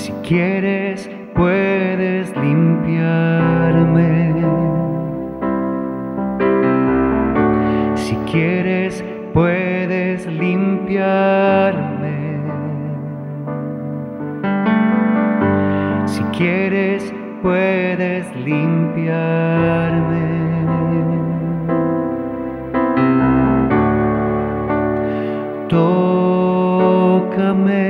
Si quieres, puedes limpiarme. Si quieres, puedes limpiarme. Si quieres, puedes limpiarme. Tócame.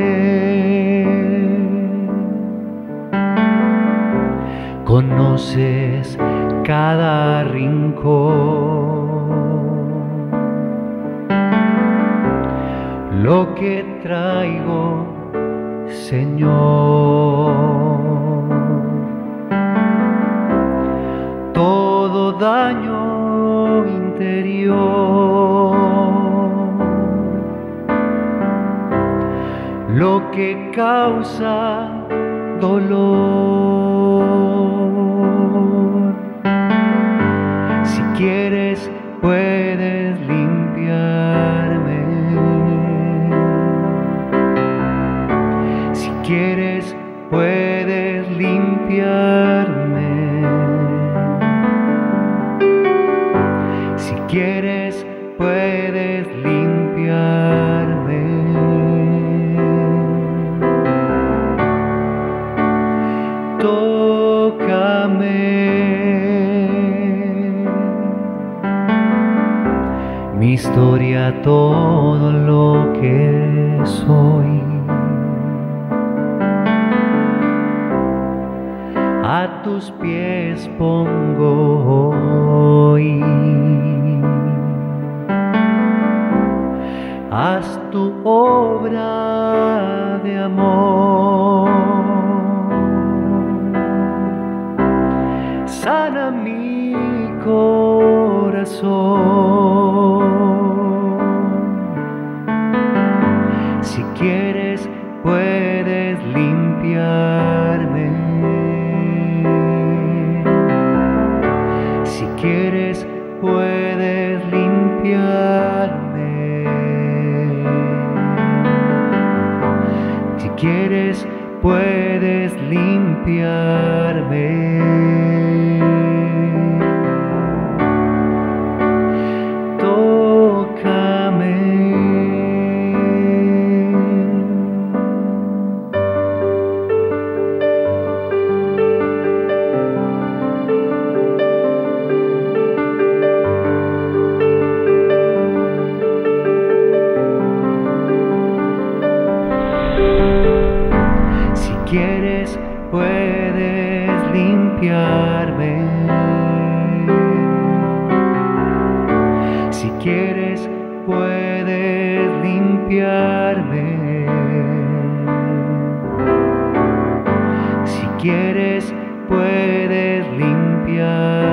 Conoces cada rincón, lo que traigo, Señor. Todo daño interior, lo que causa dolor. Si quieres, puedes limpiarme. Si quieres, puedes limpiarme. Si quieres, puedes limpiarme. Tócame. Mi historia, todo lo que soy, a tus pies pongo hoy. Haz tu obra de amor. Sana mi corazón. Si quieres, puedes limpiarme. Si quieres, puedes limpiarme. Si quieres, puedes limpiarme. Si quieres, puedes limpiarme. Si quieres, puedes limpiarme. Si quieres, puedes limpiarme.